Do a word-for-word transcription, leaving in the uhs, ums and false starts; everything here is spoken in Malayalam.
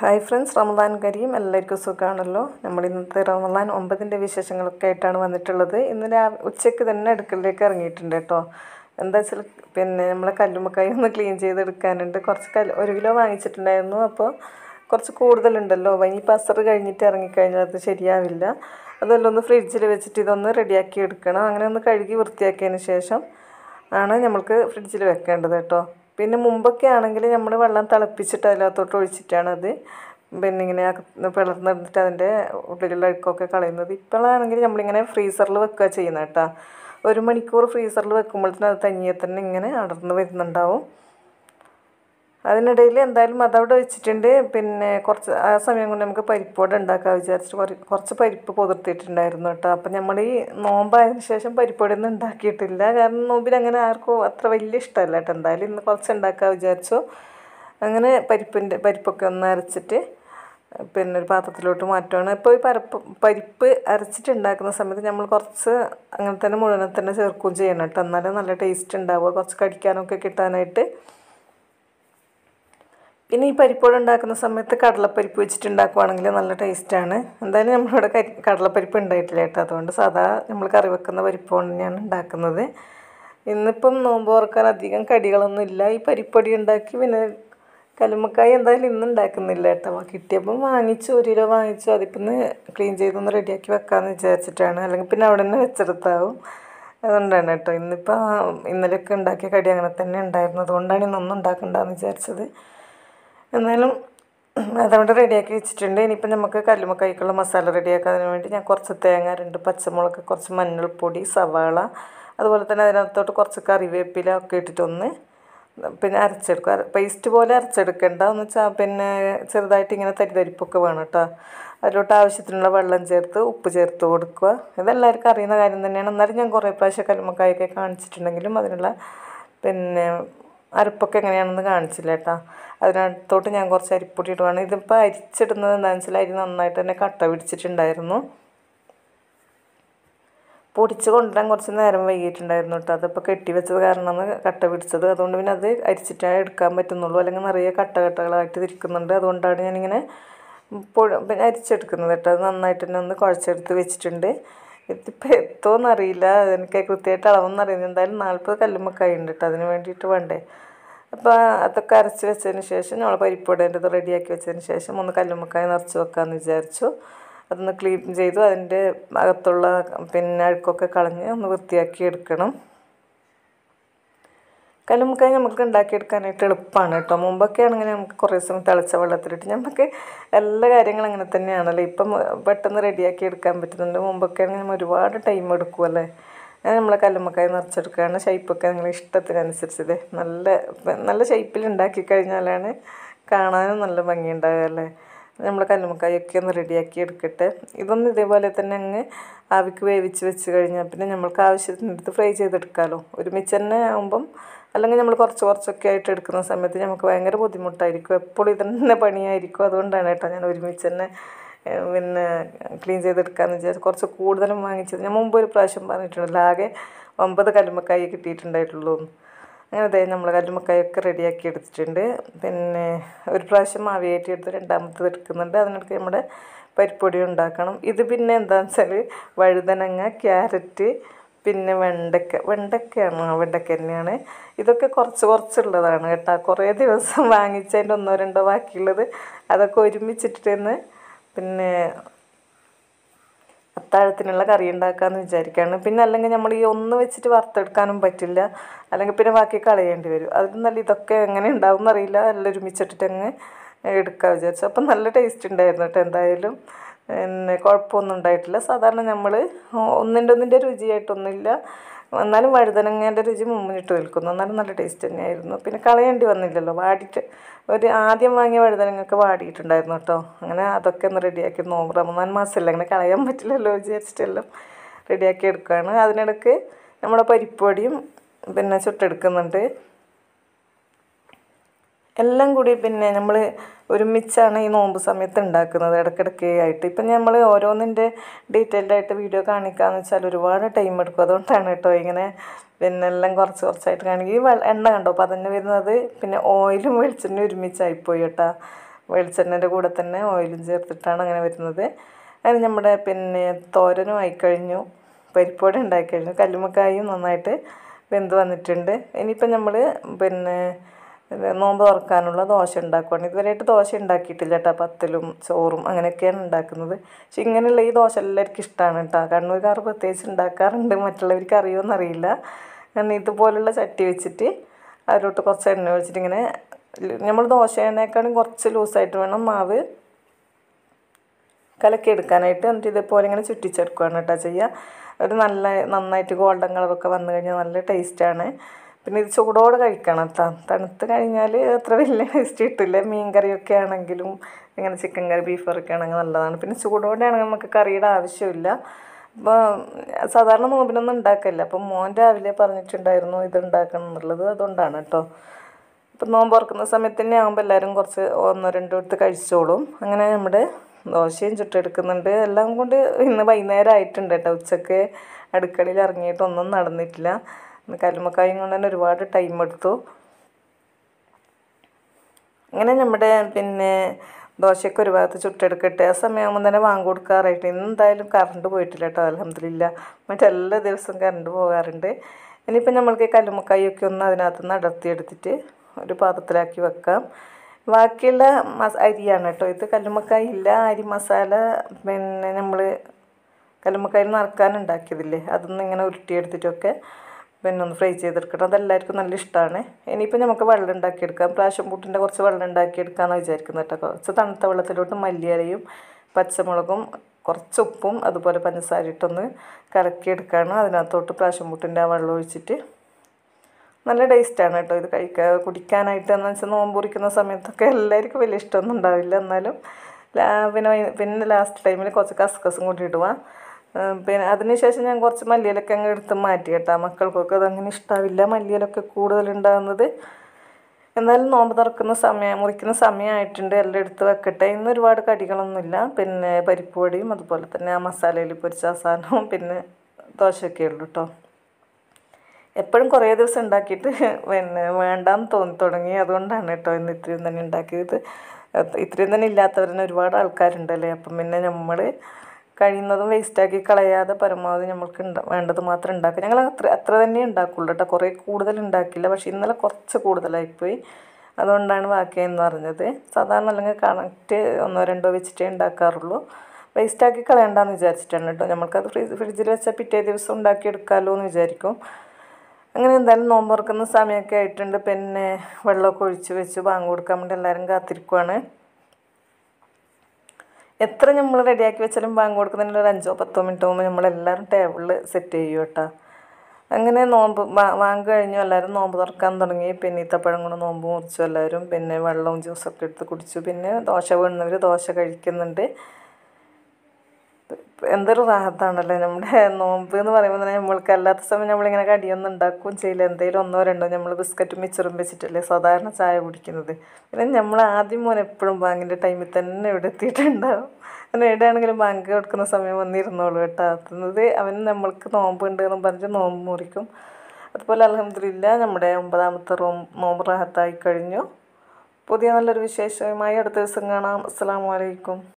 Hi friends, Ramadan Kareem. എല്ലാവർക്കും സുഖമാണല്ലോ. നമ്മൾ ഇന്നത്തെ റമദാൻ ഒമ്പതിൻ്റെ വിശേഷങ്ങളൊക്കെ ആയിട്ടാണ് വന്നിട്ടുള്ളത്. ഇന്ന് രാ ഉച്ചയ്ക്ക് തന്നെ അടുക്കളയിലേക്ക് ഇറങ്ങിയിട്ടുണ്ട് കേട്ടോ. എന്താ വെച്ചാൽ പിന്നെ നമ്മളെ കല്ലുമ്മക്കായി ഒന്ന് ക്ലീൻ ചെയ്തെടുക്കാനുണ്ട്. കുറച്ച് കല്ല് ഒരു കിലോ വാങ്ങിച്ചിട്ടുണ്ടായിരുന്നു. അപ്പോൾ കുറച്ച് കൂടുതലുണ്ടല്ലോ. ഇനിയിപ്പോൾ അസർ കഴിഞ്ഞിട്ട് ഇറങ്ങിക്കഴിഞ്ഞാൽ അത് ശരിയാവില്ല. അതെല്ലാം ഒന്ന് ഫ്രിഡ്ജിൽ വെച്ചിട്ട് ഇതൊന്ന് റെഡിയാക്കി എടുക്കണം. അങ്ങനെ ഒന്ന് കഴുകി വൃത്തിയാക്കിയതിന് ശേഷം ആണ് നമ്മൾക്ക് ഫ്രിഡ്ജിൽ വെക്കേണ്ടത് കേട്ടോ. പിന്നെ മുമ്പൊക്കെ ആണെങ്കിൽ നമ്മൾ വെള്ളം തിളപ്പിച്ചിട്ട് അതിനകത്തോട്ട് ഒഴിച്ചിട്ടാണത് പിന്നെ ഇങ്ങനെ പിളർന്നെടുത്തിട്ട് അതിൻ്റെ ഉള്ളിലുള്ള അഴുക്കൊക്കെ കളയുന്നത്. ഇപ്പോഴാണെങ്കിൽ നമ്മളിങ്ങനെ ഫ്രീസറിൽ വെക്കുക ചെയ്യുന്നത് കേട്ടോ. ഒരു മണിക്കൂർ ഫ്രീസറിൽ വെക്കുമ്പോഴത്തേനും അത് തനിയെ തന്നെ ഇങ്ങനെ അടർന്ന് വരുന്നുണ്ടാവും. അതിനിടയിൽ എന്തായാലും അതവിടെ വെച്ചിട്ടുണ്ട്. പിന്നെ കുറച്ച് ആ സമയം കൊണ്ട് നമുക്ക് പരിപ്പോടെ ഉണ്ടാക്കാൻ വിചാരിച്ചിട്ട് കുറച്ച് കുറച്ച് പരിപ്പ് പുതിർത്തിയിട്ടുണ്ടായിരുന്നു കേട്ടോ. അപ്പം നമ്മൾ ഈ നോമ്പായതിന് ശേഷം പരിപ്പോടൊന്നും ഉണ്ടാക്കിയിട്ടില്ല. കാരണം നോമ്പിൽ അങ്ങനെ ആർക്കും അത്ര വലിയ ഇഷ്ടമല്ല കേട്ടോ. എന്തായാലും ഇന്ന് കുറച്ച് ഉണ്ടാക്കാൻ വിചാരിച്ചു. അങ്ങനെ പരിപ്പിൻ്റെ പരിപ്പൊക്കെ ഒന്ന് അരച്ചിട്ട് പിന്നെ ഒരു പാത്രത്തിലോട്ട് മാറ്റുകയാണ്. ഇപ്പോൾ ഈ പരപ്പ് പരിപ്പ് അരച്ചിട്ട് ഉണ്ടാക്കുന്ന സമയത്ത് നമ്മൾ കുറച്ച് അങ്ങനെ തന്നെ മുഴുവനെ തന്നെ ചേർക്കുകയും ചെയ്യണം കേട്ടോ. എന്നാലും നല്ല ടേസ്റ്റ് ഉണ്ടാവുക, കുറച്ച് കടിക്കാനൊക്കെ കിട്ടാനായിട്ട്. പിന്നെ ഈ പരിപ്പോട് ഉണ്ടാക്കുന്ന സമയത്ത് കടലപ്പരിപ്പ് വെച്ചിട്ട് ഉണ്ടാക്കുവാണെങ്കിൽ നല്ല ടേസ്റ്റാണ്. എന്തായാലും നമ്മളിവിടെ കടലപ്പരിപ്പ് ഉണ്ടായിട്ടില്ല കേട്ടോ. അതുകൊണ്ട് സാധാ നമ്മൾ കറി വെക്കുന്ന പരിപ്പ് തന്നെയാണ് ഉണ്ടാക്കുന്നത്. ഇന്നിപ്പം നോമ്പ് തുറക്കാൻ അധികം കടികളൊന്നും ഇല്ല. ഈ പരിപ്പൊടി ഉണ്ടാക്കി പിന്നെ കല്ലുമ്മക്കായി എന്തായാലും ഇന്ന് ഉണ്ടാക്കുന്നില്ല കേട്ടോ. കിട്ടിയപ്പം വാങ്ങിച്ചു, ഒരു കിലോ വാങ്ങിച്ചു. അതിപ്പം ക്ലീൻ ചെയ്തൊന്ന് റെഡിയാക്കി വെക്കാമെന്ന് വിചാരിച്ചിട്ടാണ്. അല്ലെങ്കിൽ പിന്നെ അവിടെ തന്നെ വെച്ചെടുത്താവും. അതുകൊണ്ടാണ് കേട്ടോ. ഇന്നിപ്പോൾ ഇന്നലെയൊക്കെ ഉണ്ടാക്കിയ കടി അങ്ങനെ തന്നെ ഉണ്ടായിരുന്നു. അതുകൊണ്ടാണ് ഇന്നൊന്നും ഉണ്ടാക്കണ്ടെന്ന് വിചാരിച്ചത്. എന്നാലും അതവിടെ റെഡിയാക്കി വെച്ചിട്ടുണ്ട്. ഇനിയിപ്പോൾ നമുക്ക് കല്ലുമ്മക്കായ്ക്കുള്ള മസാല റെഡിയാക്കുന്നതിന് വേണ്ടി ഞാൻ കുറച്ച് തേങ്ങ, രണ്ട് പച്ചമുളക്, കുറച്ച് മഞ്ഞൾപ്പൊടി, സവാള, അതുപോലെ തന്നെ അതിനകത്തോട്ട് കുറച്ച് കറിവേപ്പില ഒക്കെ ഇട്ടിട്ടൊന്ന് പിന്നെ അരച്ചെടുക്കുക. പേസ്റ്റ് പോലെ അരച്ചെടുക്കേണ്ട എന്ന് വെച്ചാൽ പിന്നെ ചെറുതായിട്ട് ഇങ്ങനെ തരിതരിപ്പൊക്കെ വേണം കേട്ടോ. അതിലോട്ട് ആവശ്യത്തിനുള്ള വെള്ളം ചേർത്ത് ഉപ്പ് ചേർത്ത് കൊടുക്കുക. ഇതെല്ലാവർക്കും അറിയുന്ന കാര്യം തന്നെയാണ്. എന്നാലും ഞാൻ കുറേ പ്രാവശ്യം കല്ലുമ്മക്കായൊക്കെ കാണിച്ചിട്ടുണ്ടെങ്കിലും അതിനുള്ള പിന്നെ അരപ്പൊക്കെ എങ്ങനെയാണെന്ന് കാണിച്ചില്ല കേട്ടോ. അതിനകത്തോട്ട് ഞാൻ കുറച്ച് അരിപ്പൊടി ഇടുവാണ്. ഇതിപ്പോൾ അരിച്ചിടുന്നത് എന്താണെന്ന് വെച്ചാൽ അരി നന്നായിട്ട് തന്നെ കട്ട പിടിച്ചിട്ടുണ്ടായിരുന്നു. പൊടിച്ച് കൊണ്ടുവരാൻ കുറച്ച് നേരം വൈകിയിട്ടുണ്ടായിരുന്നു കേട്ടോ. അതിപ്പോൾ കെട്ടി വെച്ചത് കാരണമാണ് കട്ട പിടിച്ചത്. അതുകൊണ്ട് പിന്നെ അത് അരിച്ചിട്ടേ എടുക്കാൻ പറ്റുന്നുള്ളൂ. അല്ലെങ്കിൽ നിറയെ കട്ട കട്ടകളായിട്ട് ഇരിക്കുന്നുണ്ട്. അതുകൊണ്ടാണ് ഞാനിങ്ങനെ പിന്നെ അരിച്ചെടുക്കുന്നത് കേട്ടോ. അത് നന്നായിട്ട് തന്നെ ഒന്ന് കുഴച്ചെടുത്ത് വെച്ചിട്ടുണ്ട്. ഇതിപ്പോൾ എത്തുമെന്നറിയില്ല, എനിക്ക് കൃത്യമായിട്ട് അളവെന്ന് അറിയുന്നത്. എന്തായാലും നാൽപ്പത് കല്ലുമ്മക്കായ ഉണ്ട് കേട്ടോ. അതിന് വേണ്ടിയിട്ട് വേണ്ടേ. അപ്പോൾ അതൊക്കെ അരച്ച് വെച്ചതിന് ശേഷം നമ്മൾ പരിപ്പൊടേണ്ടത് റെഡിയാക്കി വെച്ചതിന് ശേഷം ഒന്ന് കല്ലുമ്മക്കായ നിറച്ച് വെക്കാമെന്ന് വിചാരിച്ചു. അതൊന്ന് ക്ലീൻ ചെയ്തു അതിൻ്റെ അകത്തുള്ള പിന്നെ അഴുക്കൊക്കെ കളഞ്ഞ് ഒന്ന് വൃത്തിയാക്കി എടുക്കണം. കല്ലുമ്മക്കായ നമുക്ക് ഉണ്ടാക്കിയെടുക്കാനായിട്ട് എളുപ്പമാണ് കേട്ടോ. മുമ്പൊക്കെ ആണെങ്കിൽ നമുക്ക് കുറേ സമയം തിളച്ച വെള്ളത്തിലിട്ട് നമുക്ക് എല്ലാ കാര്യങ്ങളും അങ്ങനെ തന്നെയാണല്ലോ. ഇപ്പം പെട്ടെന്ന് റെഡിയാക്കി എടുക്കാൻ പറ്റുന്നുണ്ട്. മുമ്പൊക്കെ ആണെങ്കിൽ ഒരുപാട് ടൈം എടുക്കുമല്ലേ. ഞാൻ നമ്മളെ കല്ലുമ്മക്കായ നിറച്ചെടുക്കുകയാണ്. ഷേപ്പൊക്കെ നിങ്ങൾ ഇഷ്ടത്തിനനുസരിച്ചത് നല്ല നല്ല ഷേപ്പിൽ ഉണ്ടാക്കി കഴിഞ്ഞാലാണ് കാണാനും നല്ല ഭംഗിയുണ്ടാകുക അല്ലേ. നമ്മൾ കല്ലുമ്മക്കായൊക്കെ ഒന്ന് റെഡിയാക്കി എടുക്കട്ടെ. ഇതൊന്നും ഇതേപോലെ തന്നെ അങ്ങ് ആവിക്ക് വേവിച്ച് വെച്ച് കഴിഞ്ഞാൽ പിന്നെ നമ്മൾക്ക് ആവശ്യത്തിനെടുത്ത് ഫ്രൈ ചെയ്തെടുക്കാമല്ലോ. ഒരുമിച്ച് തന്നെ ആകുമ്പം അല്ലെങ്കിൽ നമ്മൾ കുറച്ച് കുറച്ചൊക്കെ ആയിട്ട് എടുക്കുന്ന സമയത്ത് നമുക്ക് ഭയങ്കര ബുദ്ധിമുട്ടായിരിക്കും. എപ്പോഴും ഇതന്നെ പണിയായിരിക്കും. അതുകൊണ്ടാണ് കേട്ടോ ഞാൻ ഒരുമിച്ച് തന്നെ പിന്നെ ക്ലീൻ ചെയ്തെടുക്കാമെന്ന് വിചാരിച്ചു. കുറച്ച് കൂടുതലും വാങ്ങിച്ചത് ഞാൻ മുമ്പ് ഒരു പ്രാവശ്യം പറഞ്ഞിട്ടുണ്ടല്ലോ. ആകെ ഒമ്പത് കല്ലുമ്മക്കായ കിട്ടിയിട്ടുണ്ടായിട്ടുള്ളൂ. അങ്ങനെ അതെ നമ്മൾ കല്ലുമ്മക്കായൊക്കെ റെഡിയാക്കി എടുത്തിട്ടുണ്ട്. പിന്നെ ഒരു പ്രാവശ്യം ആവിയായിട്ട് എടുത്ത് രണ്ടാമത്തത് എടുക്കുന്നുണ്ട്. അതിനിടയ്ക്ക് നമ്മുടെ പരിപ്പൊടി ഉണ്ടാക്കണം. ഇത് പിന്നെ എന്താണെന്ന് വെച്ചാൽ വഴുതനങ്ങ, ക്യാരറ്റ്, പിന്നെ വെണ്ടക്ക വെണ്ടക്കയാണ് വെണ്ടക്ക തന്നെയാണ്. ഇതൊക്കെ കുറച്ച് കുറച്ചുള്ളതാണ് കേട്ടോ. കുറേ ദിവസം വാങ്ങിച്ചതിൻ്റെ ഒന്നോ രണ്ടോ ബാക്കിയുള്ളത് അതൊക്കെ ഒരുമിച്ചിട്ടിട്ടെന്ന് പിന്നെ അത്താഴത്തിനുള്ള കറി ഉണ്ടാക്കാമെന്ന് വിചാരിക്കുകയാണ്. പിന്നെ അല്ലെങ്കിൽ നമ്മൾ ഈ ഒന്ന് വെച്ചിട്ട് വറുത്തെടുക്കാനും പറ്റില്ല. അല്ലെങ്കിൽ പിന്നെ ബാക്കി കളയേണ്ടി വരും. അതിന് നല്ല ഇതൊക്കെ എങ്ങനെ ഉണ്ടാവും എന്നറിയില്ല. എല്ലാം ഒരുമിച്ചിട്ടിട്ട് അങ്ങ് എടുക്കാൻ വിചാരിച്ചു. അപ്പം നല്ല ടേസ്റ്റ് ഉണ്ടായിരുന്നു കേട്ടോ. എന്തായാലും പിന്നെ കുഴപ്പമൊന്നും ഉണ്ടായിട്ടില്ല. സാധാരണ നമ്മൾ ഒന്നിൻ്റെ ഒന്നിൻ്റെ രുചിയായിട്ടൊന്നുമില്ല. എന്നാലും വഴുതനങ്ങേൻ്റെ രുചി മുമ്പിട്ട് നിൽക്കുന്നു. എന്നാലും നല്ല ടേസ്റ്റ് തന്നെയായിരുന്നു. പിന്നെ കളയേണ്ടി വന്നില്ലല്ലോ. വാടിയിട്ട് ഒരു ആദ്യം വാങ്ങിയ വഴുതനങ്ങയൊക്കെ വാടിയിട്ടുണ്ടായിരുന്നു കേട്ടോ. അങ്ങനെ അതൊക്കെ ഒന്ന് റെഡിയാക്കി നോമ്പ് റമദാൻ മാസമല്ല, അങ്ങനെ കളയാൻ പറ്റില്ലല്ലോ വിചാരിച്ചിട്ടെല്ലാം റെഡിയാക്കി എടുക്കുകയാണ്. അതിനിടയ്ക്ക് നമ്മുടെ പരിപ്പൊടിയും പിന്നെ ചുട്ടെടുക്കുന്നുണ്ട്. എല്ലാം കൂടി പിന്നെ നമ്മൾ ഒരുമിച്ചാണ് ഈ നോമ്പ് സമയത്ത് ഉണ്ടാക്കുന്നത്, ഇടയ്ക്കിടയ്ക്ക് ആയിട്ട്. ഇപ്പം നമ്മൾ ഓരോന്നിൻ്റെ ഡീറ്റെയിൽഡായിട്ട് വീഡിയോ കാണിക്കാമെന്ന് വെച്ചാൽ ഒരുപാട് ടൈം എടുക്കും. അതുകൊണ്ടാണ് കേട്ടോ ഇങ്ങനെ പിന്നെ എല്ലാം കുറച്ച് കുറച്ചായിട്ട് കാണിക്കും. ഈ എണ്ണ കണ്ടോ അപ്പോൾ അതന്നെ വരുന്നത് പിന്നെ ഓയിലും വെളിച്ചെണ്ണയും ഒരുമിച്ചായിപ്പോയി കേട്ടോ. വെളിച്ചെണ്ണേൻ്റെ കൂടെ തന്നെ ഓയിലും ചേർത്തിട്ടാണ് അങ്ങനെ വരുന്നത്. അതിന് നമ്മുടെ പിന്നെ തോരനും ആയിക്കഴിഞ്ഞു, പരിപ്പോടെ ഉണ്ടായിക്കഴിഞ്ഞു, കല്ലുമ്മക്കായും നന്നായിട്ട് വെന്ത് വന്നിട്ടുണ്ട്. ഇനിയിപ്പം നമ്മൾ പിന്നെ നോമ്പ് തുറക്കാനുള്ള ദോശ ഉണ്ടാക്കുകയാണ്. ഇതുവരെയായിട്ട് ദോശ ഉണ്ടാക്കിയിട്ടില്ല കേട്ടോ. പത്തലും ചോറും അങ്ങനെയൊക്കെയാണ് ഉണ്ടാക്കുന്നത്. പക്ഷെ ഇങ്ങനെയുള്ള ഈ ദോശ എല്ലാവർക്കും ഇഷ്ടമാണ് കേട്ടോ. കണ്ണൂർക്കാർ പ്രത്യേകിച്ച് ഉണ്ടാക്കാറുണ്ട്, മറ്റുള്ളവർക്ക് അറിയുമെന്നറിയില്ല. കാരണം ഇതുപോലുള്ള ചട്ടി വെച്ചിട്ട് അതിലോട്ട് കുറച്ച് എണ്ണ ഒഴിച്ചിട്ട് ഇങ്ങനെ നമ്മൾ ദോശേനേക്കാളും കുറച്ച് ലൂസായിട്ട് വേണം മാവ് കലക്കിയെടുക്കാനായിട്ട്. എന്നിട്ട് ഇതേപോലെ ഇങ്ങനെ ചുറ്റിച്ചെടുക്കുകയാണ് കേട്ടോ ചെയ്യുക. ഒരു നല്ല നന്നായിട്ട് ഗോൾഡൻ കളറൊക്കെ വന്നു കഴിഞ്ഞാൽ നല്ല ടേസ്റ്റാണ്. പിന്നെ ഇത് ചൂടോടെ കഴിക്കണം കേട്ടോ. തണുത്ത് കഴിഞ്ഞാൽ അത്ര വലിയ ടേസ്റ്റ് കിട്ടില്ല. മീൻ കറിയൊക്കെ ആണെങ്കിലും ഇങ്ങനെ ചിക്കൻ കറി ബീഫ് കറിയൊക്കെ ആണെങ്കിൽ നല്ലതാണ്. പിന്നെ ചൂടോടെ ആണെങ്കിൽ നമുക്ക് കറിയുടെ ആവശ്യമില്ല. അപ്പോൾ സാധാരണ നോമ്പിനൊന്നും ഉണ്ടാക്കില്ല. അപ്പം മോൻ രാവിലെ പറഞ്ഞിട്ടുണ്ടായിരുന്നു ഇത് ഉണ്ടാക്കണം എന്നുള്ളത്, അതുകൊണ്ടാണ് കേട്ടോ. ഇപ്പം നോമ്പ് തുറക്കുന്ന സമയത്ത് തന്നെ ആകുമ്പോൾ എല്ലാവരും കുറച്ച് ഒന്നോ രണ്ടോ എടുത്ത് കഴിച്ചോളും. അങ്ങനെ നമ്മുടെ ദോശയും ചുട്ടെടുക്കുന്നുണ്ട്. എല്ലാം കൊണ്ട് ഇന്ന് വൈകുന്നേരം ആയിട്ടുണ്ട് കേട്ടോ. ഉച്ചക്ക് അടുക്കളയിൽ ഇറങ്ങിയിട്ടൊന്നും നടന്നിട്ടില്ല. കല്ലുമ്മക്കായും കൊണ്ട് തന്നെ ഒരുപാട് ടൈം എടുത്തു. അങ്ങനെ നമ്മുടെ പിന്നെ ദോശയൊക്കെ ഒരു ഭാഗത്ത് ചുട്ടെടുക്കട്ടെ. ആ സമയമാകുമ്പോൾ തന്നെ വാങ്ങി കൊടുക്കാറായിട്ട്. എന്തായാലും കറണ്ട് പോയിട്ടില്ല കേട്ടോ, അൽഹംദുലില്ലാ. മറ്റെല്ലാ ദിവസവും കറണ്ട് പോകാറുണ്ട്. ഇനിയിപ്പം നമ്മൾക്ക് കല്ലുമ്മക്കായൊക്കെ ഒന്ന് അതിനകത്ത് നിന്ന് അടർത്തിയെടുത്തിട്ട് ഒരു പാത്രത്തിലാക്കി വെക്കാം. ബാക്കിയുള്ള മസ അരിയാണ് കേട്ടോ ഇത്. കല്ലുമ്മക്കായ ഇല്ല, അരി മസാല പിന്നെ നമ്മൾ കല്ലുമ്മക്കായിൽ നിറക്കാൻ ഉണ്ടാക്കിയതില്ലേ, അതൊന്നും ഇങ്ങനെ ഉരുട്ടിയെടുത്തിട്ടൊക്കെ പിന്നെ ഒന്ന് ഫ്രൈ ചെയ്തെടുക്കണം. അതെല്ലാവർക്കും നല്ല ഇഷ്ടമാണ്. ഇനിയിപ്പോൾ നമുക്ക് വെള്ളം ഉണ്ടാക്കിയെടുക്കാം. പ്രാവശ്യം പൂട്ടിൻ്റെ കുറച്ച് വെള്ളം ഉണ്ടാക്കിയെടുക്കാമെന്ന് വിചാരിക്കുന്നത് കേട്ടോ. കുറച്ച് തണുത്ത വെള്ളത്തിലോട്ട് മല്ലിയിലയും പച്ചമുളകും കുറച്ച് ഉപ്പും അതുപോലെ പഞ്ചസാര ഇട്ടൊന്ന് കലക്കിയെടുക്കുകയാണ്. അതിനകത്തോട്ട് പ്രാവശ്യം പൂട്ടിൻ്റെ ആ വെള്ളം ഒഴിച്ചിട്ട് നല്ല ടേസ്റ്റാണ് കേട്ടോ ഇത് കഴിക്കുക കുടിക്കാനായിട്ട്. എന്ന് വെച്ചാൽ നോമ്പ് കുറിക്കുന്ന സമയത്തൊക്കെ എല്ലാവർക്കും വലിയ ഇഷ്ടമൊന്നും ഉണ്ടാവില്ല. എന്നാലും പിന്നെ പിന്നെ ലാസ്റ്റ് ടൈമിൽ കുറച്ച് കസ്കസും കൂടി ഇടുക. പിന്നെ അതിന് ശേഷം ഞാൻ കുറച്ച് മല്ലിയിലൊക്കെ അങ്ങ് എടുത്ത് മാറ്റി കേട്ടോ. മക്കൾക്കൊക്കെ അതങ്ങനെ ഇഷ്ടാവില്ല മല്ലിയിലൊക്കെ കൂടുതലുണ്ടാകുന്നത്. എന്നാലും നോമ്പ് തുറക്കുന്ന സമയം മുറിക്കുന്ന സമയമായിട്ടുണ്ട്. എല്ലാം എടുത്ത് വെക്കട്ടെ. ഇന്ന് ഒരുപാട് കടികളൊന്നുമില്ല. പിന്നെ പരിപ്പ് വടിയും അതുപോലെ തന്നെ ആ മസാലയിൽ പൊരിച്ച സാധനവും പിന്നെ ദോശയൊക്കെ ഉള്ളൂ കേട്ടോ. എപ്പോഴും കുറേ ദിവസം ഉണ്ടാക്കിയിട്ട് പിന്നെ വേണ്ടാന്ന് തോന്നി തുടങ്ങി. അതുകൊണ്ടാണ് കേട്ടോ ഇന്ന് ഇത്രയും തന്നെ ഉണ്ടാക്കിയത്. ഇത്രയും തന്നെ ഇല്ലാത്തവരെന്നെ ഒരുപാട് ആൾക്കാരുണ്ടല്ലേ. അപ്പം പിന്നെ നമ്മൾ കഴിയുന്നതും വേസ്റ്റാക്കി കളയാതെ പരമാവധി നമ്മൾക്ക് ഉണ്ട വേണ്ടത് മാത്രം ഉണ്ടാക്കുക. ഞങ്ങൾ അത്ര അത്ര തന്നെ ഉണ്ടാക്കുള്ളൂ കേട്ടോ. കുറേ കൂടുതൽ ഉണ്ടാക്കില്ല. പക്ഷേ ഇന്നലെ കുറച്ച് കൂടുതലായിപ്പോയി, അതുകൊണ്ടാണ് ബാക്കിയെന്ന് പറഞ്ഞത്. സാധാരണ അല്ലെങ്കിൽ കണക്റ്റ് ഒന്നോ രണ്ടോ വെച്ചിട്ടേ ഉണ്ടാക്കാറുള്ളൂ. വേസ്റ്റാക്കി കളയണ്ടെന്ന് വിചാരിച്ചിട്ടാണ് കേട്ടോ. നമ്മൾക്കത് ഫ്രിഡ്ജ് ഫ്രിഡ്ജിൽ വെച്ചാൽ പിറ്റേ ദിവസം ഉണ്ടാക്കിയെടുക്കാമല്ലോ എന്ന് വിചാരിക്കും. അങ്ങനെ എന്തായാലും നോമ്പ് തുറക്കുന്ന സമയമൊക്കെ ആയിട്ടുണ്ട്. പിന്നെ വെള്ളമൊക്കെ ഒഴിച്ച് വെച്ച് ബാങ്ക് കൊടുക്കാൻ വേണ്ടി എല്ലാവരും കാത്തിരിക്കുവാണ്. എത്ര നമ്മൾ റെഡിയാക്കി വെച്ചാലും ബാങ്ക് കൊടുക്കുന്നതിന് ഒരു അഞ്ചോ പത്തോ മിനിറ്റ് മുമ്പ് നമ്മളെല്ലാവരും ടേബിളിൽ സെറ്റ് ചെയ്യും കേട്ടോ. അങ്ങനെ നോമ്പ് വാങ്ങി കഴിഞ്ഞു. എല്ലാവരും നോമ്പ് തുറക്കാൻ തുടങ്ങി. പിന്നെ ഈത്തപ്പഴം കൊണ്ട് നോമ്പ് മുറിച്ചു എല്ലാവരും. പിന്നെ വെള്ളവും ജ്യൂസൊക്കെ എടുത്ത് കുടിച്ചു. പിന്നെ ദോശ വീണവർ ദോശ കഴിക്കുന്നുണ്ട്. എന്തൊരു റാഹത്താണല്ലേ നമ്മുടെ നോമ്പ് എന്ന് പറയുമ്പോൾ തന്നെ. നമ്മൾക്ക് അല്ലാത്ത സമയം നമ്മളിങ്ങനെ കടിയൊന്നും ഉണ്ടാക്കുകയും ചെയ്യില്ല. എന്തെങ്കിലും ഒന്നോ രണ്ടോ നമ്മൾ ബിസ്ക്കറ്റും മിച്ചറും വെച്ചിട്ടല്ലേ സാധാരണ ചായ കുടിക്കുന്നത്. പിന്നെ നമ്മൾ ആദ്യം മോൻ എപ്പോഴും ബാങ്കിൻ്റെ ടൈമിൽ തന്നെ ഇവിടെ എത്തിയിട്ടുണ്ടാവും. അങ്ങനെ എവിടെയാണെങ്കിലും ബാങ്ക് കൊടുക്കുന്ന സമയം വന്നിരുന്നോളൂ കേട്ടോ. എത്തുന്നത് അവൻ നമ്മൾക്ക് നോമ്പുണ്ട് എന്നും പറഞ്ഞ് നോമ്പ് മുറിക്കും. അതുപോലെ അൽഹംദുലില്ലാ നമ്മുടെ ഒമ്പതാമത്തെ റൂം നോമ്പ് റാഹത്തായി കഴിഞ്ഞു. പുതിയ നല്ലൊരു വിശേഷവുമായി അടുത്ത ദിവസം കാണാം. അസ്സലാമു അലൈക്കും.